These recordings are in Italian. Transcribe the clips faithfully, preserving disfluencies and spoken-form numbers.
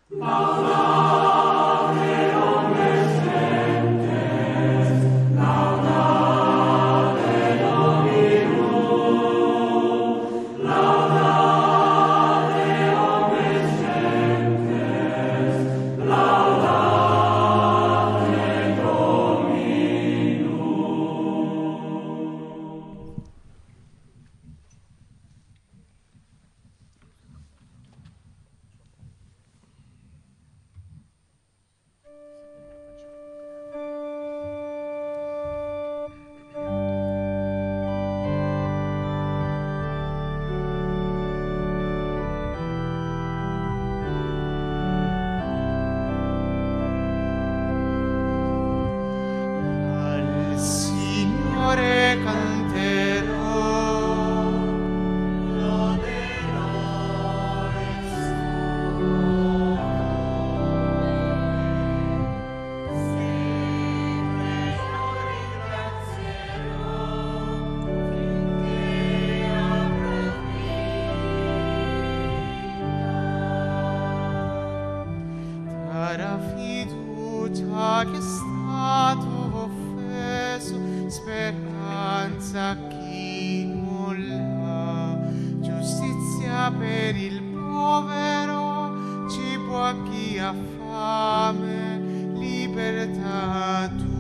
che è stato offeso, speranza a chi molla, giustizia per il povero, cibo a chi ha fame, libertà a tutti.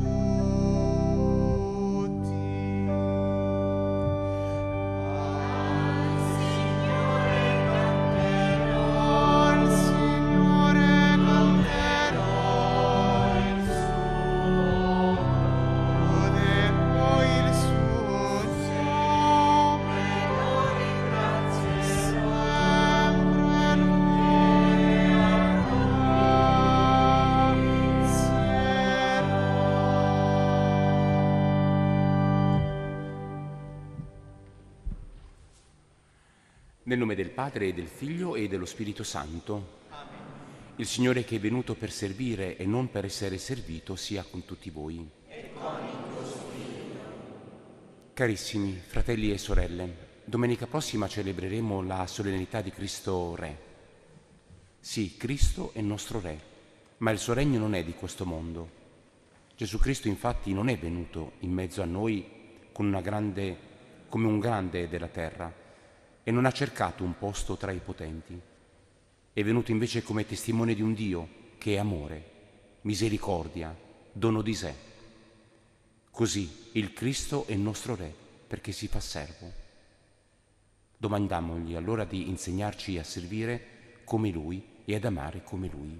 Nel nome del Padre, e del Figlio e dello Spirito Santo. Amen. Il Signore, che è venuto per servire e non per essere servito, sia con tutti voi. E con il tuo spirito. Carissimi fratelli e sorelle, domenica prossima celebreremo la solennità di Cristo Re. Sì, Cristo è nostro Re, ma il suo regno non è di questo mondo. Gesù Cristo infatti non è venuto in mezzo a noi con una grande, come un grande della terra, e non ha cercato un posto tra i potenti. È venuto invece come testimone di un Dio che è amore, misericordia, dono di sé. Così il Cristo è il nostro Re, perché si fa servo. Domandiamogli allora di insegnarci a servire come Lui e ad amare come Lui.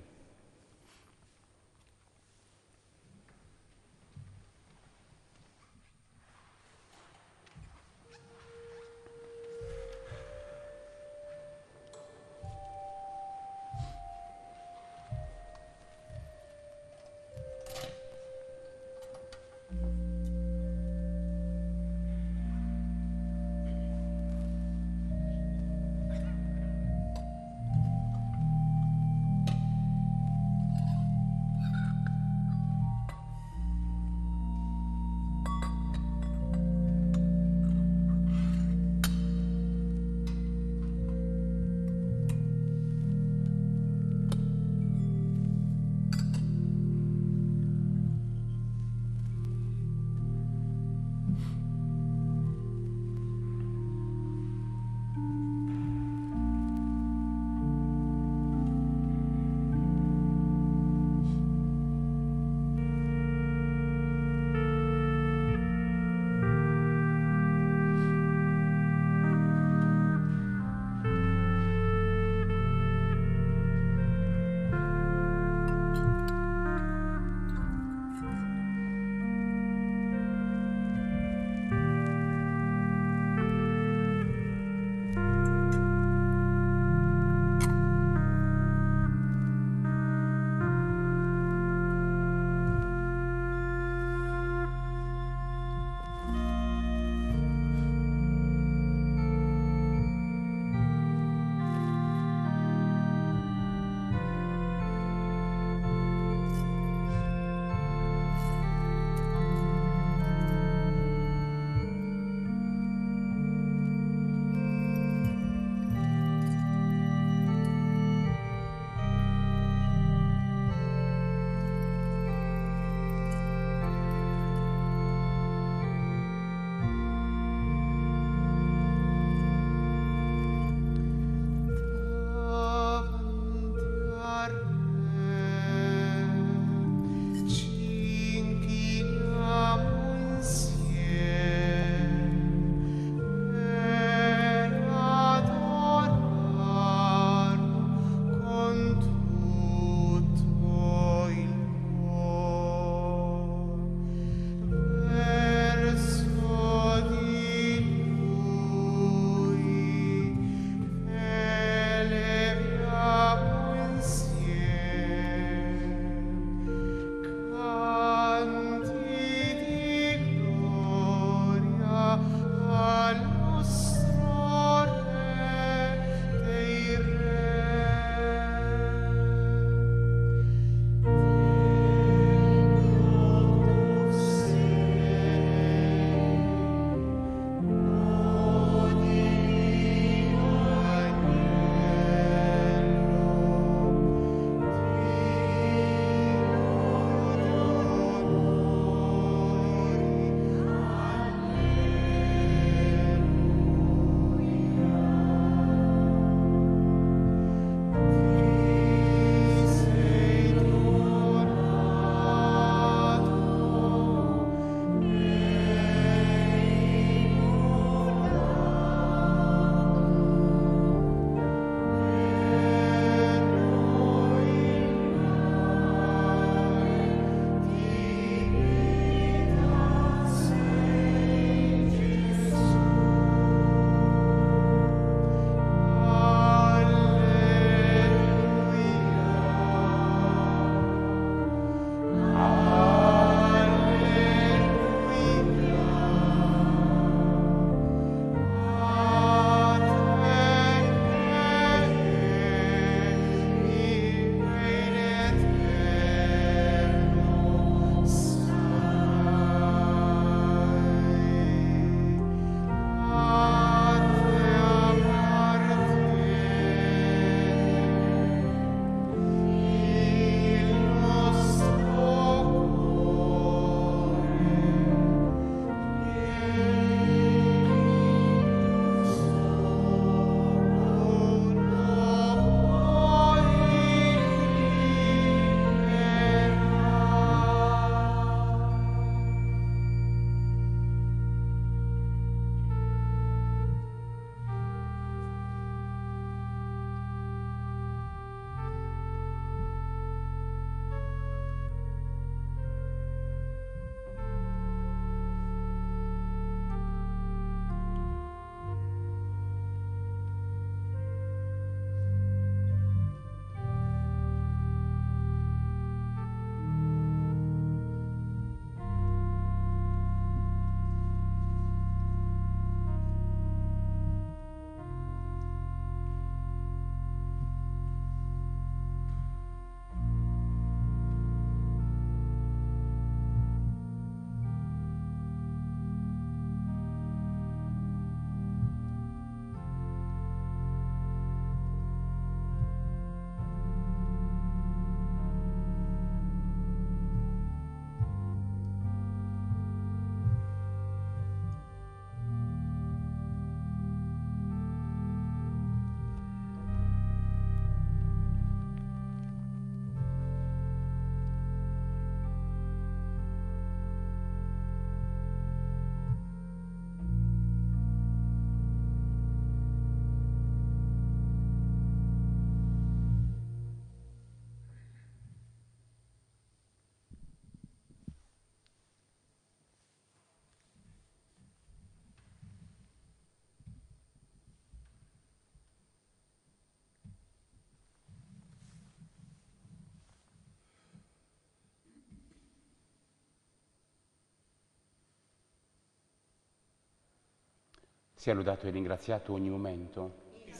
Sia lodato e ringraziato ogni momento.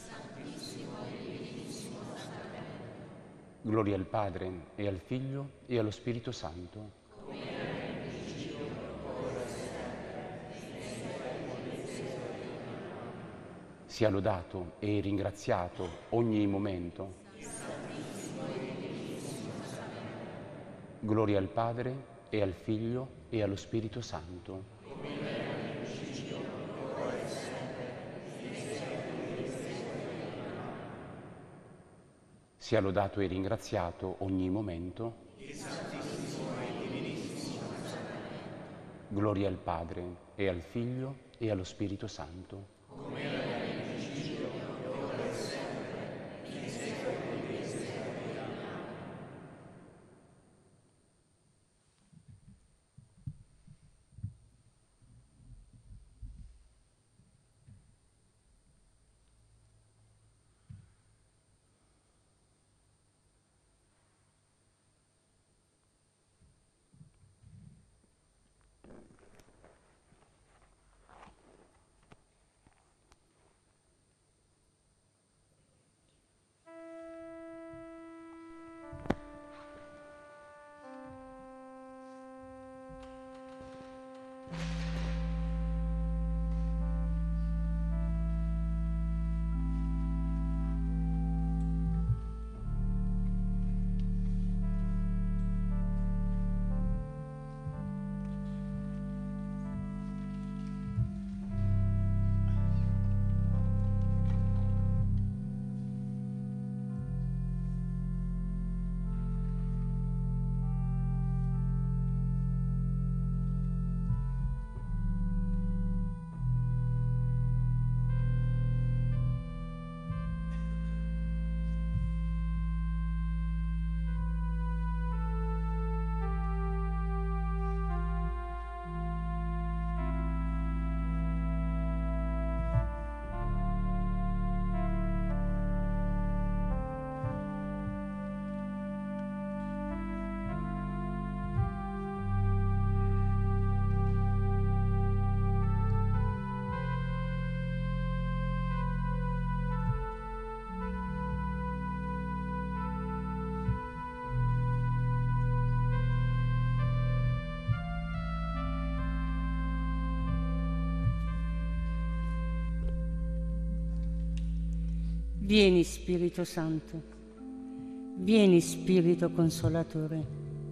Gloria al Padre, e al Figlio, e allo Spirito Santo. Sia lodato e ringraziato ogni momento. Gloria al Padre, e al Figlio, e allo Spirito Santo. Sia lodato e ringraziato ogni momento. Gloria al Padre, e al Figlio, e allo Spirito Santo. Vieni Spirito Santo, vieni Spirito Consolatore,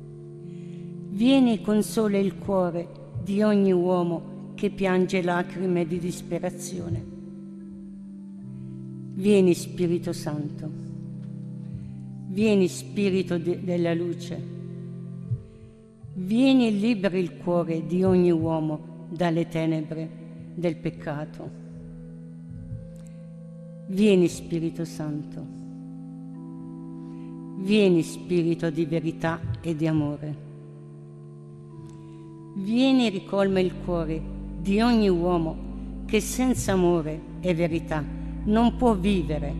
vieni e consola il cuore di ogni uomo che piange lacrime di disperazione. Vieni Spirito Santo, vieni Spirito de- della luce, vieni e liberi il cuore di ogni uomo dalle tenebre del peccato. Vieni Spirito Santo, vieni Spirito di verità e di amore. Vieni e ricolma il cuore di ogni uomo che senza amore e verità non può vivere.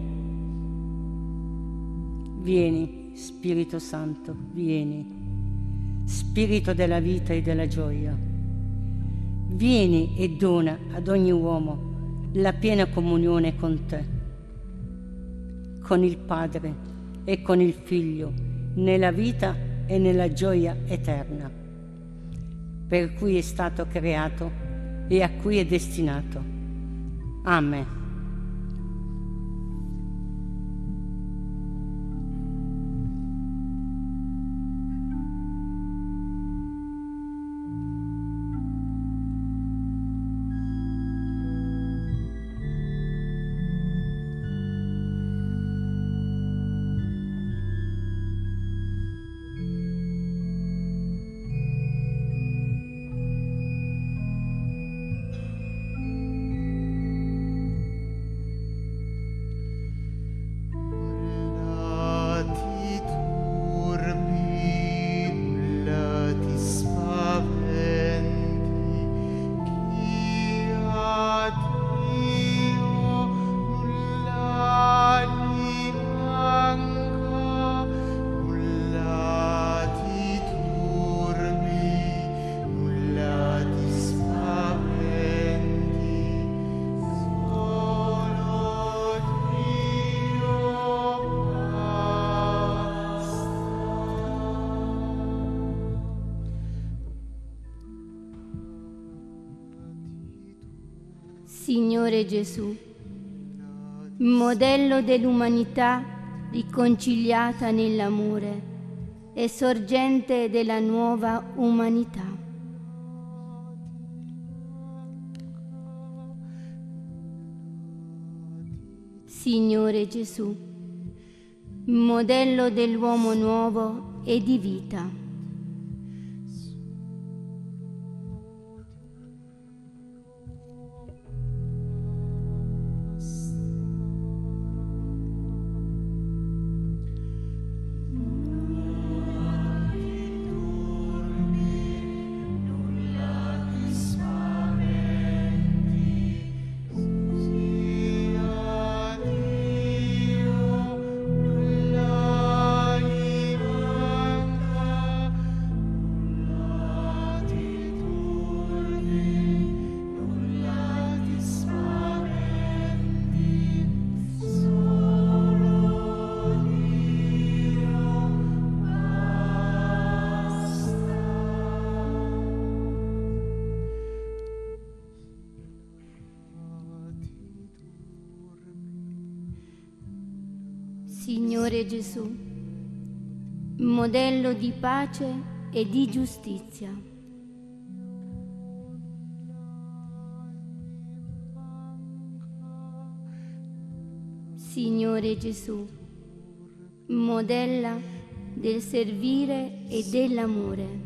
Vieni Spirito Santo, vieni, Spirito della vita e della gioia. Vieni e dona ad ogni uomo la piena comunione con te, con il Padre e con il Figlio, nella vita e nella gioia eterna, per cui è stato creato e a cui è destinato. Amen. Signore Gesù, modello dell'umanità riconciliata nell'amore e sorgente della nuova umanità. Signore Gesù, modello dell'uomo nuovo e di vita. Signore Gesù, modello di pace e di giustizia. Signore Gesù, modella del servire e dell'amore.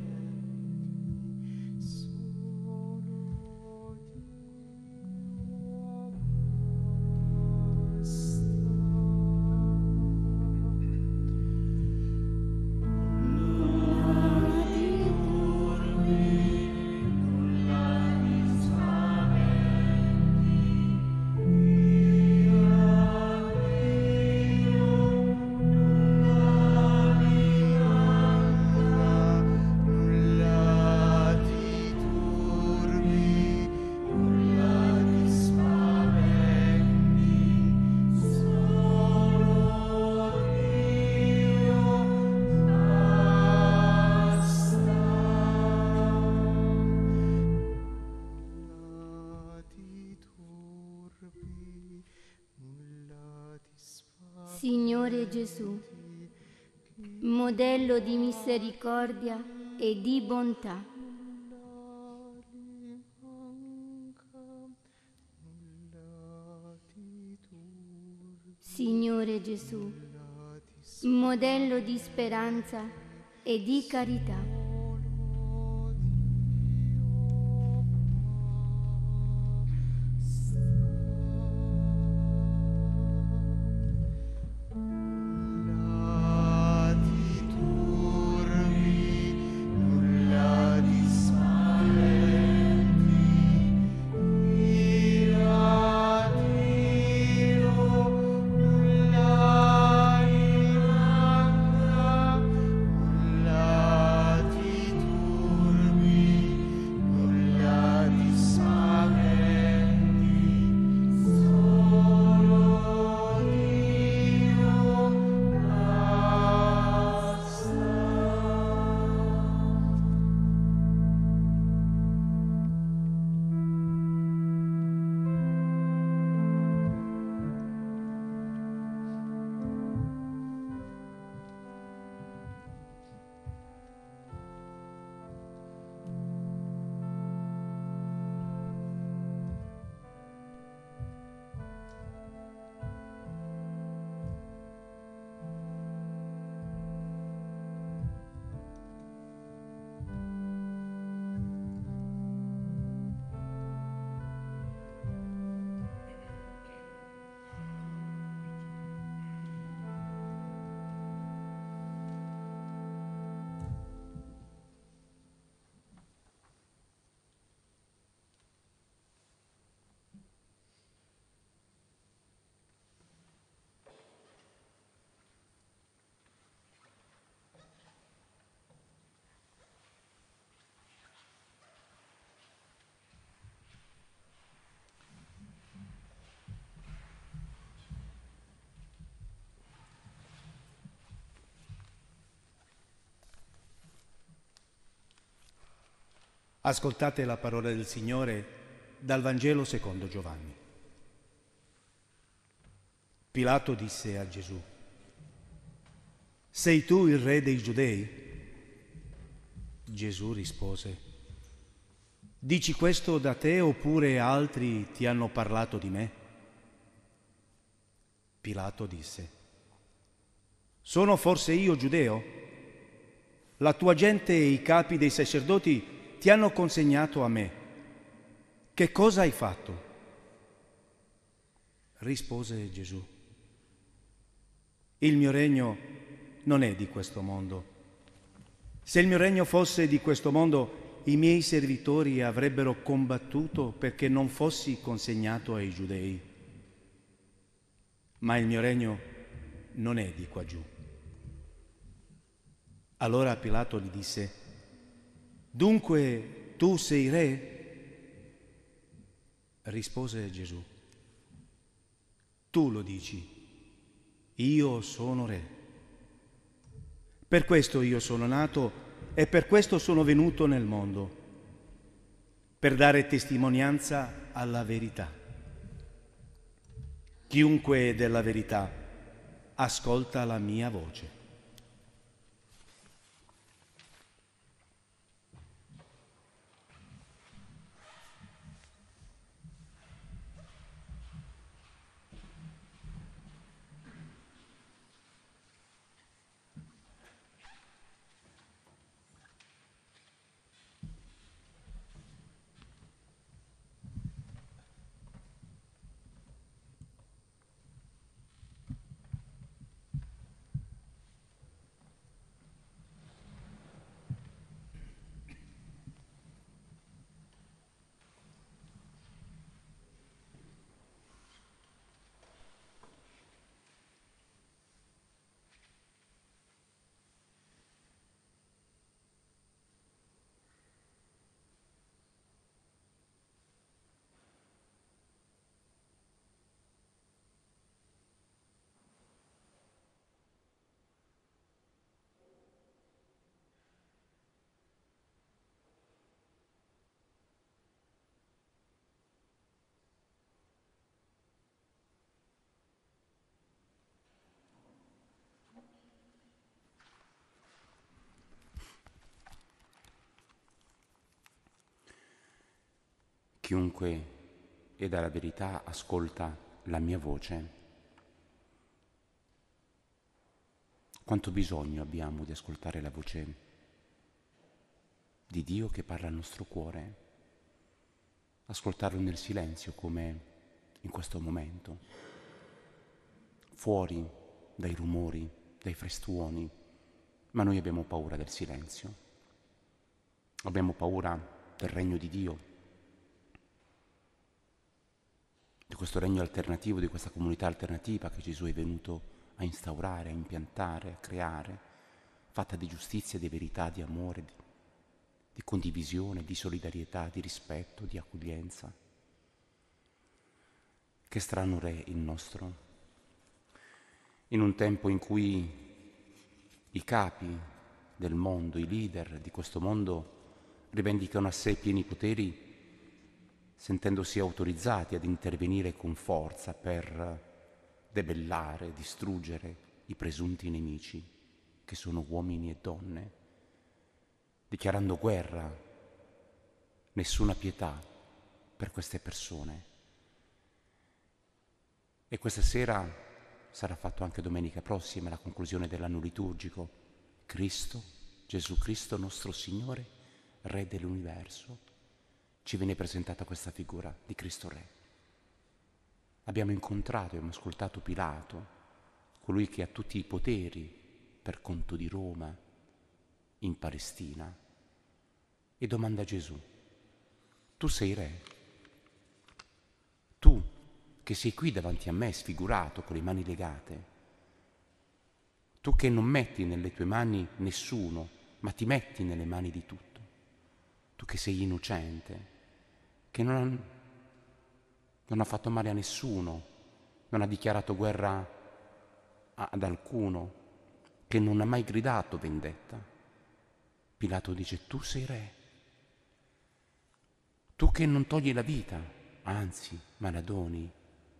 Signore Gesù, modello di misericordia e di bontà. Signore Gesù, modello di speranza e di carità. Ascoltate la parola del Signore Dal Vangelo secondo Giovanni. Pilato disse a Gesù: sei tu il re dei Giudei? Gesù rispose: dici questo da te oppure altri ti hanno parlato di me? Pilato disse: sono forse io giudeo? La tua gente e i capi dei sacerdoti ti hanno consegnato a me. Che cosa hai fatto? Rispose Gesù: il mio regno non è di questo mondo. Se il mio regno fosse di questo mondo, i miei servitori avrebbero combattuto perché non fossi consegnato ai giudei. Ma il mio regno non è di qua giù. Allora Pilato gli disse: dunque tu sei re? Rispose Gesù: tu lo dici, io sono re. Per questo io sono nato e per questo sono venuto nel mondo, per dare testimonianza alla verità. Chiunque è della verità ascolta la mia voce. Chiunque è dalla verità ascolta la mia voce. Quanto bisogno abbiamo di ascoltare la voce di Dio che parla al nostro cuore, ascoltarlo nel silenzio come in questo momento, fuori dai rumori, dai frastuoni, ma noi abbiamo paura del silenzio, abbiamo paura del regno di Dio, di questo regno alternativo, di questa comunità alternativa che Gesù è venuto a instaurare, a impiantare, a creare, fatta di giustizia, di verità, di amore, di, di condivisione, di solidarietà, di rispetto, di accoglienza. Che strano re il nostro, in un tempo in cui i capi del mondo, i leader di questo mondo rivendicano a sé pieni poteri, sentendosi autorizzati ad intervenire con forza per debellare, distruggere i presunti nemici, che sono uomini e donne, dichiarando guerra, nessuna pietà per queste persone. E questa sera sarà fatto anche domenica prossima, la conclusione dell'anno liturgico. Cristo, Gesù Cristo, nostro Signore, Re dell'universo, ci viene presentata questa figura di Cristo Re. Abbiamo incontrato e abbiamo ascoltato Pilato, colui che ha tutti i poteri per conto di Roma, in Palestina, e domanda a Gesù: tu sei re? Tu che sei qui davanti a me sfigurato, con le mani legate, tu che non metti nelle tue mani nessuno, ma ti metti nelle mani di tutto, tu che sei innocente, che non ha, non ha fatto male a nessuno, non ha dichiarato guerra a, ad alcuno, che non ha mai gridato vendetta. Pilato dice: tu sei re, tu che non togli la vita, anzi, ma la doni.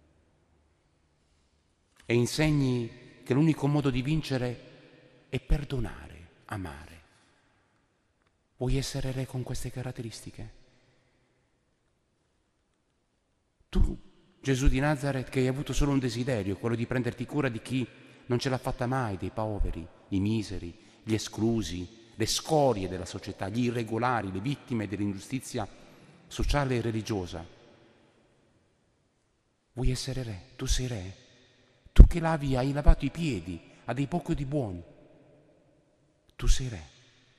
E insegni che l'unico modo di vincere è perdonare, amare. Vuoi essere re con queste caratteristiche? Tu, Gesù di Nazaret, che hai avuto solo un desiderio, quello di prenderti cura di chi non ce l'ha fatta mai, dei poveri, i miseri, gli esclusi, le scorie della società, gli irregolari, le vittime dell'ingiustizia sociale e religiosa. Vuoi essere re? Tu sei re. Tu che lavi, hai lavato i piedi a dei pochi di buoni. Tu sei re.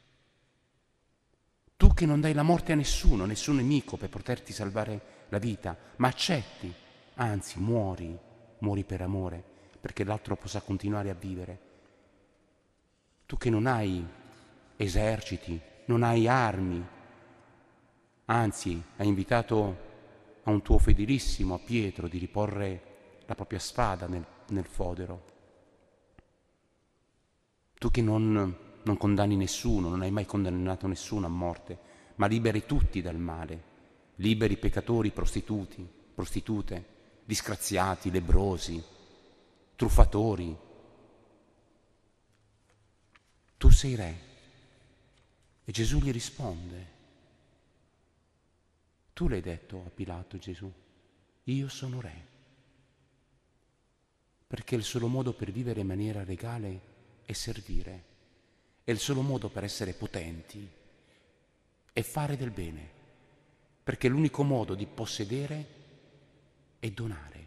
Tu che non dai la morte a nessuno, nessun nemico per poterti salvare la vita, ma accetti, anzi muori, muori per amore, perché l'altro possa continuare a vivere. Tu che non hai eserciti, non hai armi, anzi hai invitato a un tuo fedelissimo, a Pietro, di riporre la propria spada nel, nel fodero. Tu che non, non condanni nessuno, non hai mai condannato nessuno a morte, ma liberi tutti dal male, liberi peccatori, prostituti, prostitute, disgraziati, lebbrosi, truffatori. Tu sei re. E Gesù gli risponde. Tu l'hai detto a Pilato, Gesù, io sono re. Perché il solo modo per vivere in maniera regale è servire. È il solo modo per essere potenti. È fare del bene. Perché l'unico modo di possedere è donare.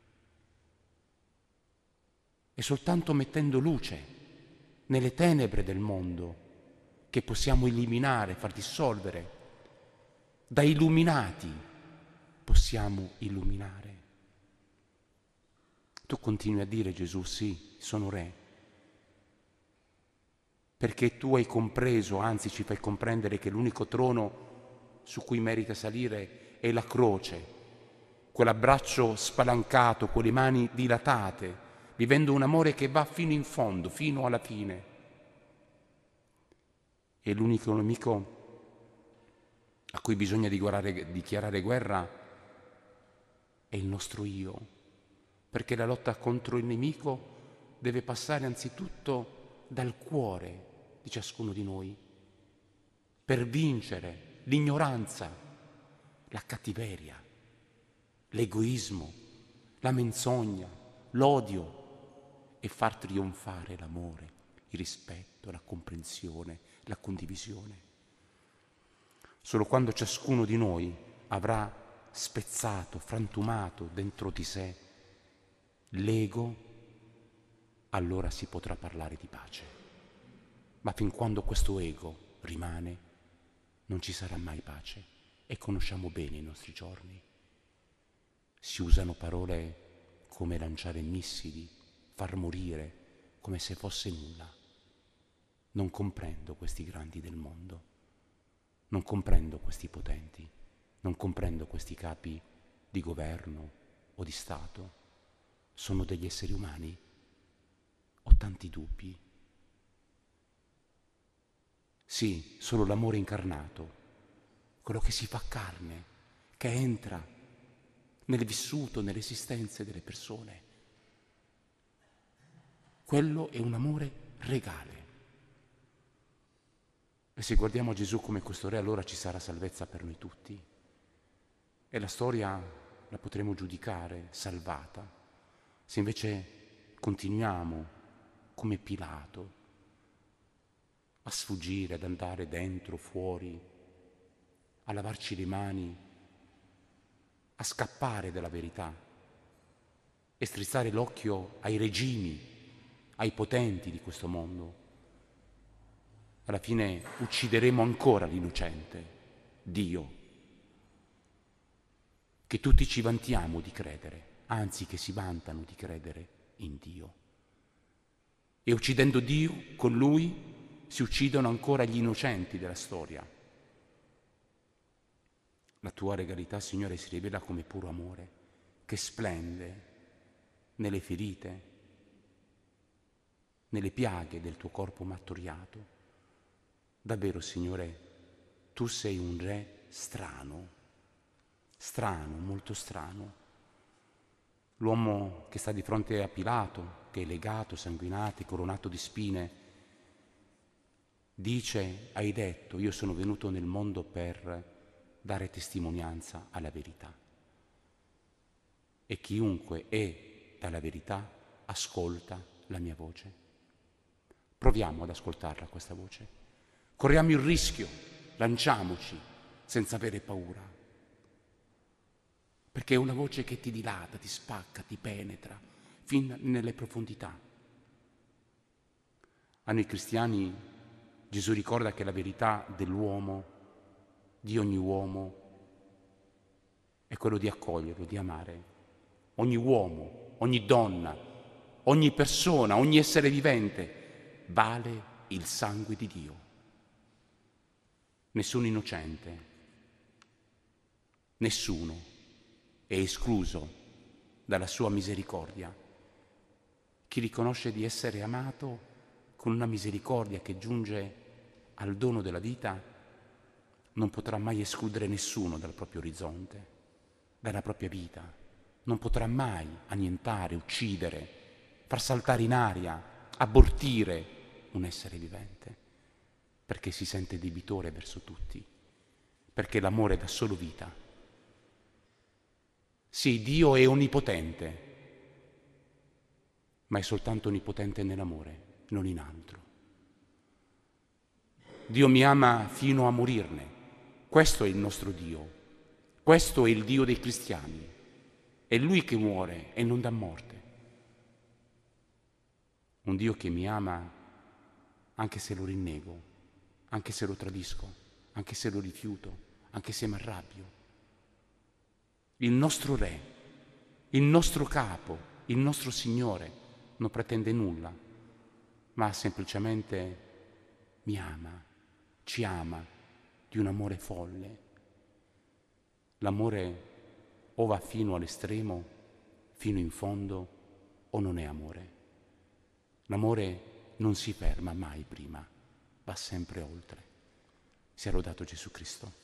È soltanto mettendo luce nelle tenebre del mondo che possiamo eliminare, far dissolvere. Da illuminati possiamo illuminare. Tu continui a dire, Gesù, sì, sono re, perché tu hai compreso, anzi ci fai comprendere che l'unico trono su cui merita salire è la croce, quell'abbraccio spalancato, con le mani dilatate, vivendo un amore che va fino in fondo, fino alla fine. E l'unico nemico a cui bisogna dichiarare, dichiarare guerra è il nostro io, perché la lotta contro il nemico deve passare anzitutto dal cuore di ciascuno di noi, per vincere l'ignoranza, la cattiveria, l'egoismo, la menzogna, l'odio e far trionfare l'amore, il rispetto, la comprensione, la condivisione. Solo quando ciascuno di noi avrà spezzato, frantumato dentro di sé l'ego, allora si potrà parlare di pace. Ma fin quando questo ego rimane, non ci sarà mai pace. E conosciamo bene i nostri giorni. Si usano parole come lanciare missili, far morire, come se fosse nulla. Non comprendo questi grandi del mondo. Non comprendo questi potenti, non comprendo questi capi di governo o di Stato. Sono degli esseri umani? Ho tanti dubbi. Sì, solo l'amore incarnato, quello che si fa carne, che entra nel vissuto, nelle esistenze delle persone. Quello è un amore regale. E se guardiamo Gesù come questo re, allora ci sarà salvezza per noi tutti. E la storia la potremo giudicare salvata. Se invece continuiamo come Pilato a sfuggire, ad andare dentro, fuori, a lavarci le mani, a scappare dalla verità e strizzare l'occhio ai regimi, ai potenti di questo mondo, alla fine uccideremo ancora l'innocente, Dio, che tutti ci vantiamo di credere, anzi che si vantano di credere in Dio. E uccidendo Dio, con Lui si uccidono ancora gli innocenti della storia. La tua regalità, Signore, si rivela come puro amore, che splende nelle ferite, nelle piaghe del tuo corpo martoriato. Davvero, Signore, tu sei un re strano, strano, molto strano. L'uomo che sta di fronte a Pilato, che è legato, sanguinato, coronato di spine, dice: hai detto, io sono venuto nel mondo per dare testimonianza alla verità. E chiunque è dalla verità ascolta la mia voce. Proviamo ad ascoltarla questa voce. Corriamo il rischio, lanciamoci senza avere paura. Perché è una voce che ti dilata, ti spacca, ti penetra fin nelle profondità. A noi cristiani Gesù ricorda che la verità dell'uomo, di ogni uomo, è quello di accoglierlo, di amare. Ogni uomo, ogni donna, ogni persona, ogni essere vivente vale il sangue di Dio. Nessuno innocente, nessuno è escluso dalla sua misericordia. Chi riconosce di essere amato con una misericordia che giunge al dono della vita non potrà mai escludere nessuno dal proprio orizzonte, dalla propria vita. Non potrà mai annientare, uccidere, far saltare in aria, abortire un essere vivente, perché si sente debitore verso tutti, perché l'amore dà solo vita. Sì, Dio è onnipotente, ma è soltanto onnipotente nell'amore, non in altro. Dio mi ama fino a morirne. Questo è il nostro Dio. Questo è il Dio dei cristiani. È Lui che muore e non dà morte. Un Dio che mi ama anche se lo rinnego, anche se lo tradisco, anche se lo rifiuto, anche se mi arrabbio. Il nostro Re, il nostro Capo, il nostro Signore non pretende nulla, ma semplicemente mi ama, ci ama di un amore folle. L'amore o va fino all'estremo, fino in fondo, o non è amore. L'amore non si ferma mai prima, va sempre oltre. Sia lodato Gesù Cristo.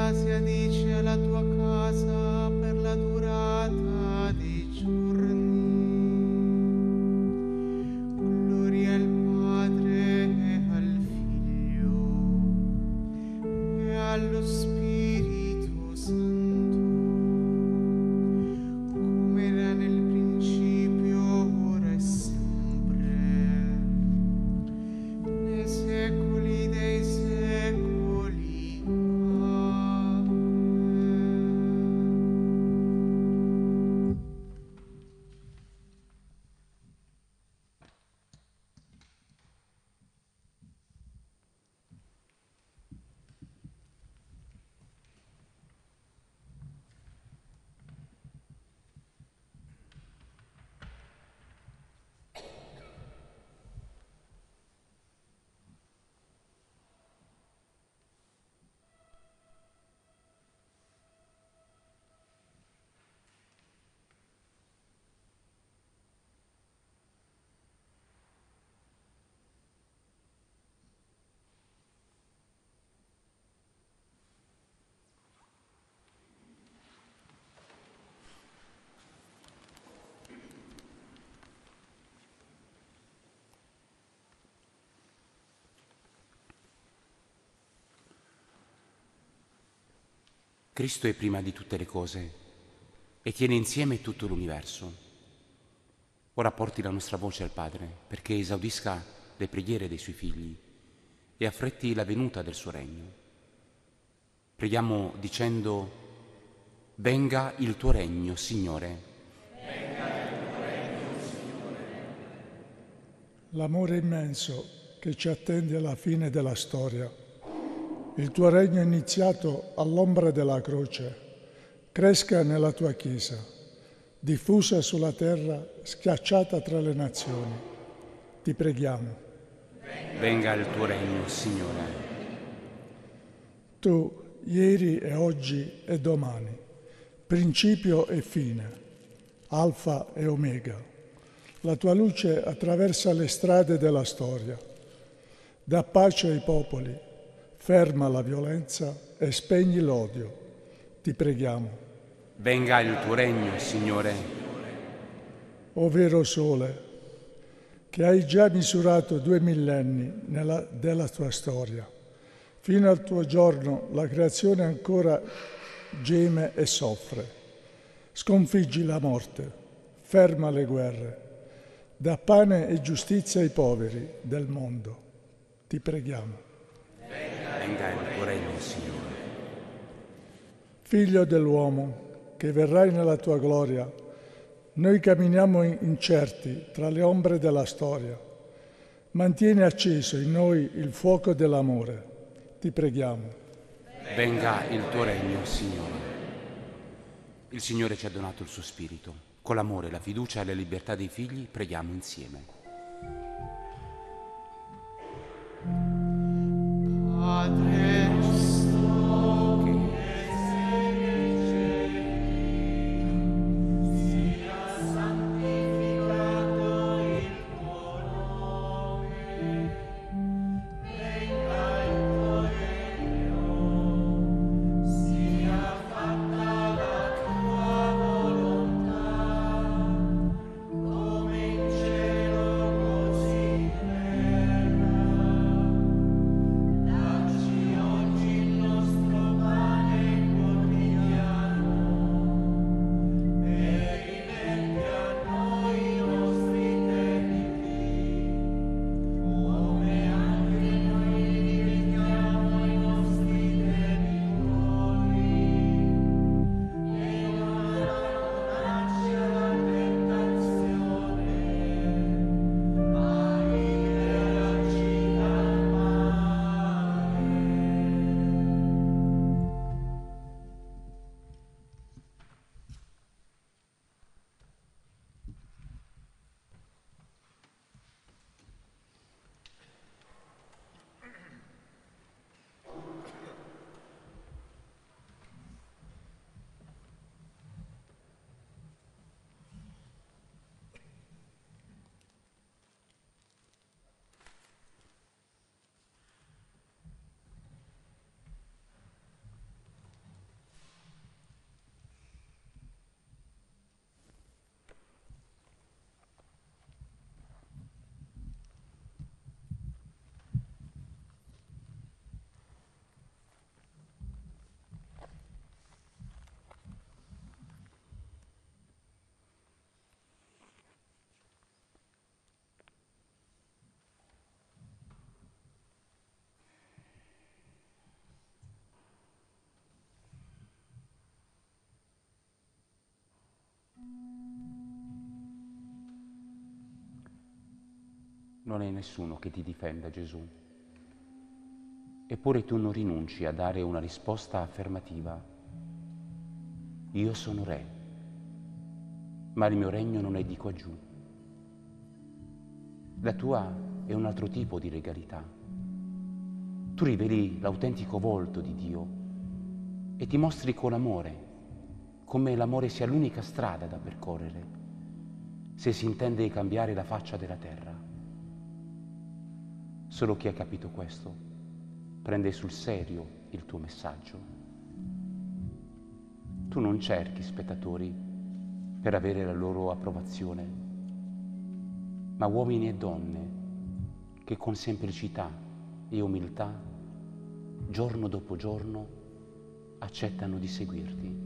si addice alla tua casa per la durata dei giorni. Gloria al Padre e al Figlio e allo Spirito Santo, come era nel principio, ora e sempre, nei secoli dei secoli. Amen. Cristo è prima di tutte le cose e tiene insieme tutto l'universo. Ora porti la nostra voce al Padre perché esaudisca le preghiere dei suoi figli e affretti la venuta del suo regno. Preghiamo dicendo: venga il tuo regno, Signore. Venga il tuo regno, Signore. L'amore immenso che ci attende alla fine della storia. Il tuo regno iniziato all'ombra della croce cresca nella tua Chiesa, diffusa sulla terra, schiacciata tra le nazioni. Ti preghiamo. Venga il tuo regno, Signore. Tu, ieri e oggi e domani, principio e fine, alfa e omega, la tua luce attraversa le strade della storia. Dà pace ai popoli, ferma la violenza e spegni l'odio. Ti preghiamo. Venga il tuo regno, Signore. O vero sole, che hai già misurato due millenni nella, della tua storia, fino al tuo giorno la creazione ancora geme e soffre. Sconfiggi la morte, ferma le guerre, dà pane e giustizia ai poveri del mondo. Ti preghiamo. Venga il tuo regno, Signore. Figlio dell'uomo, che verrai nella tua gloria, noi camminiamo incerti tra le ombre della storia. Mantieni acceso in noi il fuoco dell'amore. Ti preghiamo. Venga il tuo regno, Signore. Il Signore ci ha donato il suo Spirito. Con l'amore, la fiducia e la libertà dei figli preghiamo insieme. Padre nostro che sei nei cieli, sia santificato il tuo nome, venga il tuo regno, sia fatta la tua volontà, come in cielo così in terra. Dacci oggi non è nessuno che ti difenda, Gesù. Eppure tu non rinunci a dare una risposta affermativa. Io sono re, ma il mio regno non è di qua giù. La tua è un altro tipo di regalità. Tu riveli l'autentico volto di Dio e ti mostri con amore, come l'amore sia l'unica strada da percorrere, se si intende cambiare la faccia della terra. Solo chi ha capito questo prende sul serio il tuo messaggio. Tu non cerchi spettatori per avere la loro approvazione, ma uomini e donne che con semplicità e umiltà, giorno dopo giorno, accettano di seguirti.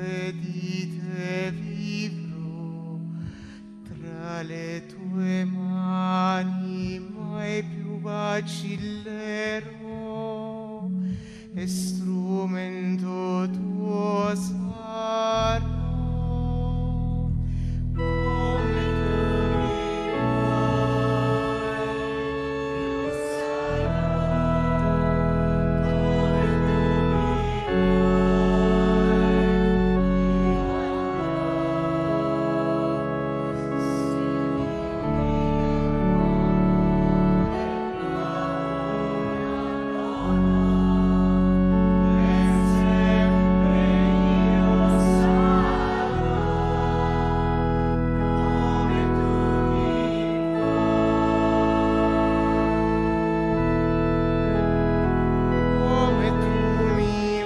tue dita vivrò, tra le tue mani mai più vacillerò, e strumento tuo sarò. Come tu mi vuoi, io sarò. Come tu mi vuoi, io andrò. Se come tu mi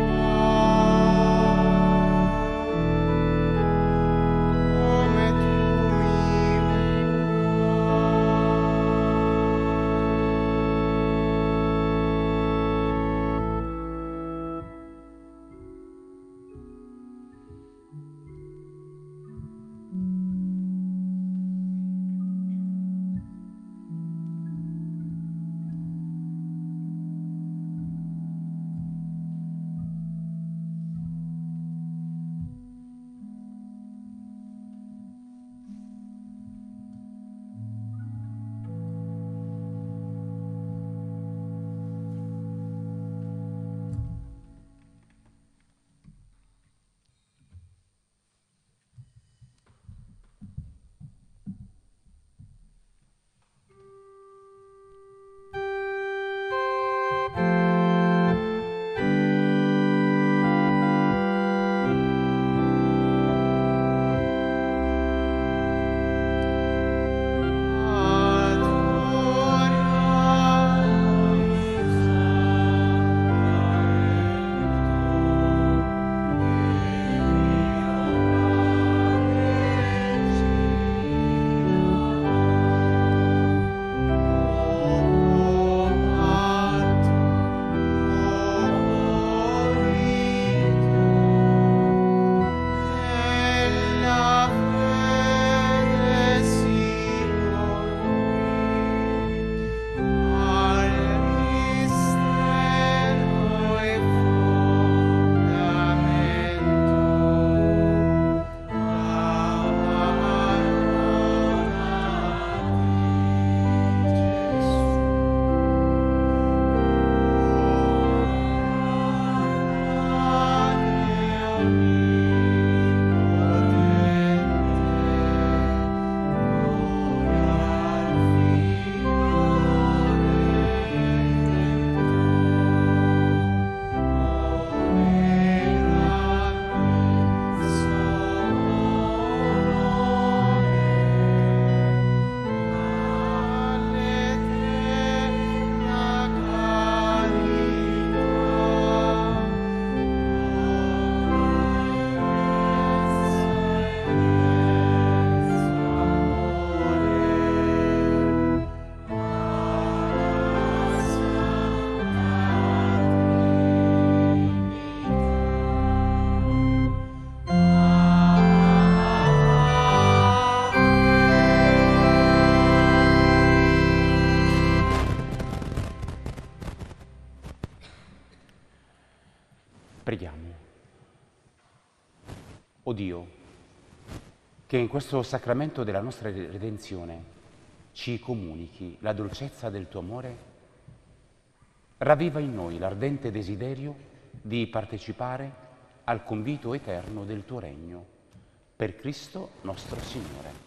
vuoi, come tu mi Preghiamo. O Dio, che in questo sacramento della nostra redenzione ci comunichi la dolcezza del tuo amore, ravviva in noi l'ardente desiderio di partecipare al convito eterno del tuo regno, per Cristo nostro Signore.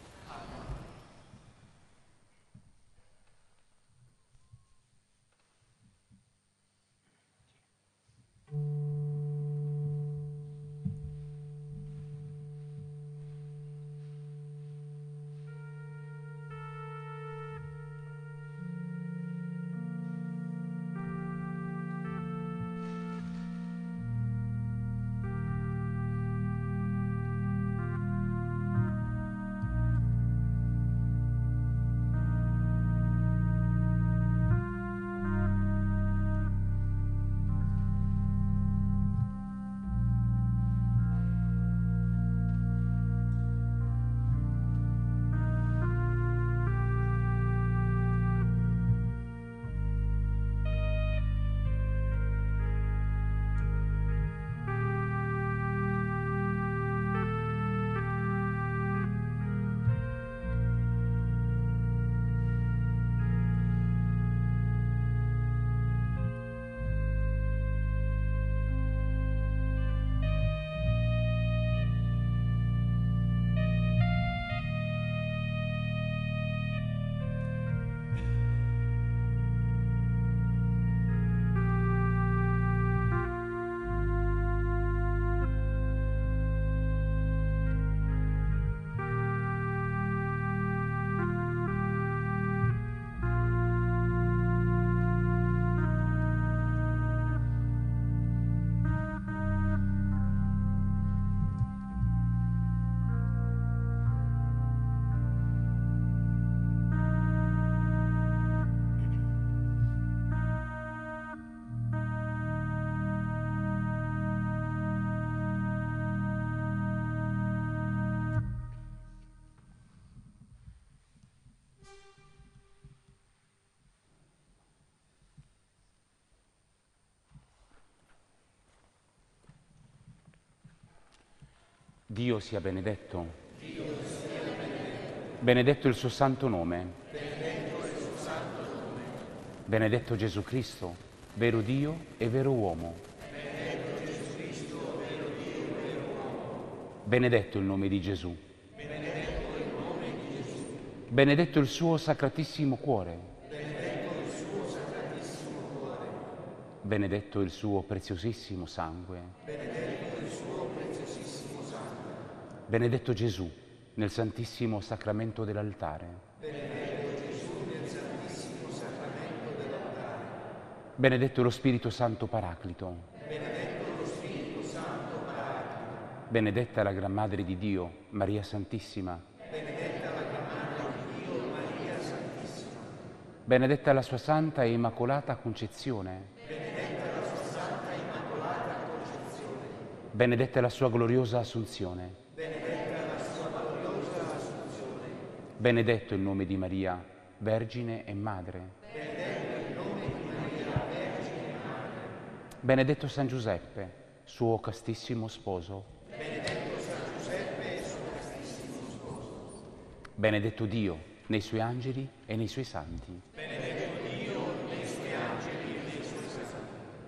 Dio sia benedetto. Dio sia benedetto. Benedetto il suo santo nome. Benedetto il suo santo nome. Benedetto Gesù Cristo, vero Dio e vero uomo. Benedetto Gesù Cristo, vero Dio e vero uomo. Benedetto il nome di Gesù. Benedetto il nome di Gesù. Benedetto il suo sacratissimo cuore. Benedetto il suo sacratissimo cuore. Benedetto il suo preziosissimo sangue. Benedetto il suo preziosissimo sangue. Benedetto Gesù nel santissimo sacramento dell'altare. Benedetto Gesù nel santissimo sacramento dell'altare. Benedetto lo Spirito Santo Paraclito. Benedetto lo Spirito Santo Paraclito. Benedetta la Gran Madre di Dio, Maria Santissima. Benedetta la Gran Madre di Dio, Maria Santissima. Benedetta la sua Santa e Immacolata Concezione. Benedetta la sua Santa e Immacolata Concezione. Benedetta la sua gloriosa Assunzione. Benedetta la sua gloriosa Assunzione. Benedetto il nome di Maria, Vergine e Madre. Benedetto il nome di Maria, Vergine e Madre. Benedetto San Giuseppe, suo castissimo sposo. Benedetto San Giuseppe, suo castissimo sposo. Benedetto Dio nei suoi angeli e nei suoi santi. Benedetto Dio nei suoi angeli e nei suoi santi.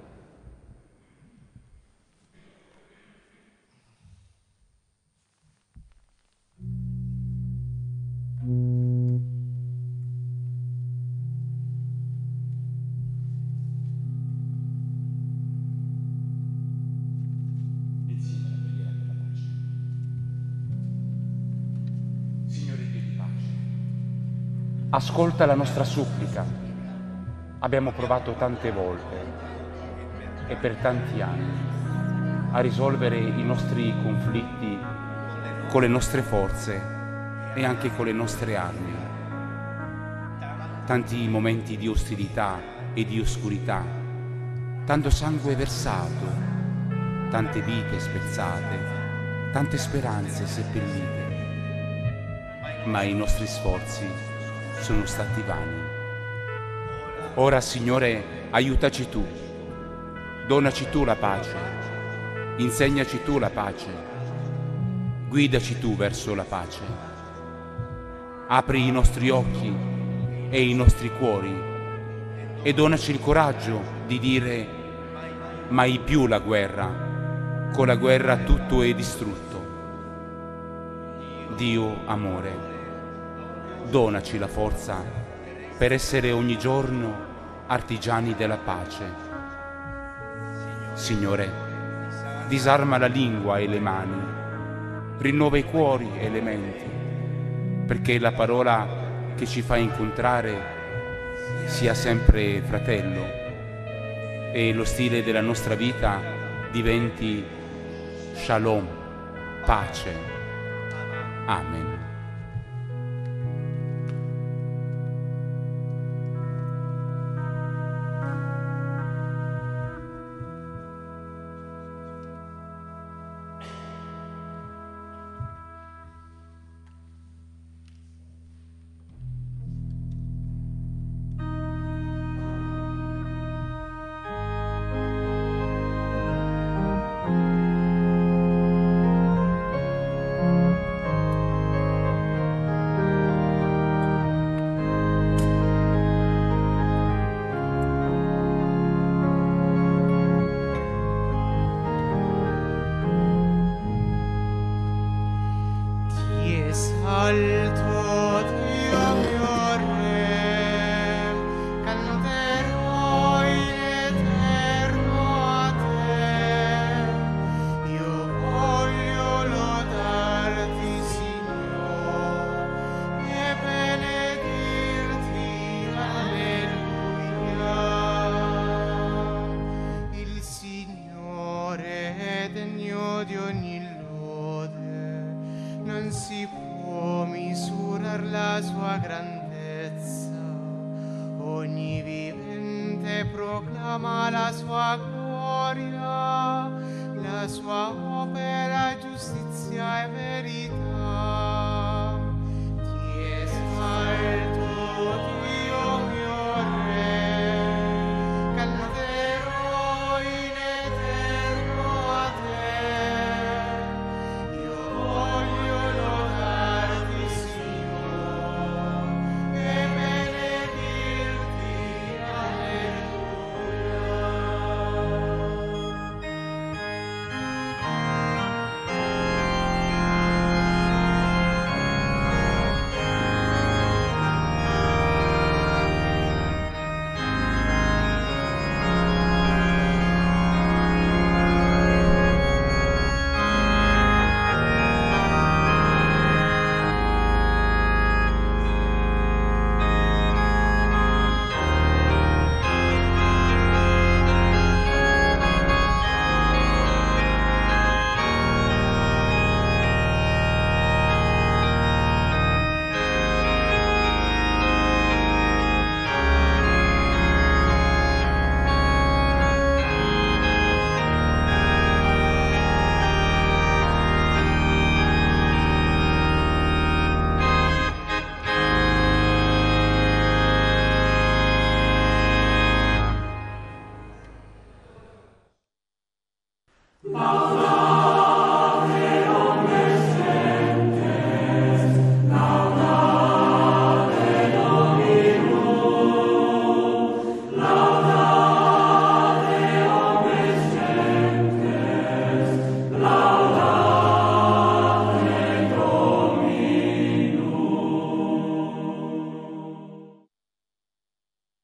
Insieme alla preghiera per la pace. Signore Dio di pace, ascolta la nostra supplica. Abbiamo provato tante volte e per tanti anni a risolvere i nostri conflitti con le nostre forze e anche con le nostre armi. Tanti momenti di ostilità e di oscurità, tanto sangue versato, tante vite spezzate, tante speranze seppellite. Ma i nostri sforzi sono stati vani. Ora, Signore, aiutaci tu, donaci tu la pace, insegnaci tu la pace, guidaci tu verso la pace. Apri i nostri occhi e i nostri cuori e donaci il coraggio di dire mai più la guerra, con la guerra tutto è distrutto. Dio amore, donaci la forza per essere ogni giorno artigiani della pace. Signore, disarma la lingua e le mani, rinnova i cuori e le menti, perché la parola che ci fa incontrare sia sempre fratello e lo stile della nostra vita diventi shalom, pace. Amen. Alto Dio mio Re, canterò in eterno a te. Io voglio lodarti, Signore, e benedirti, alleluia. Il Signore è degno di ogni lode, non si può misurar la sua grandezza. Ogni vivente proclama la sua gloria, la sua opera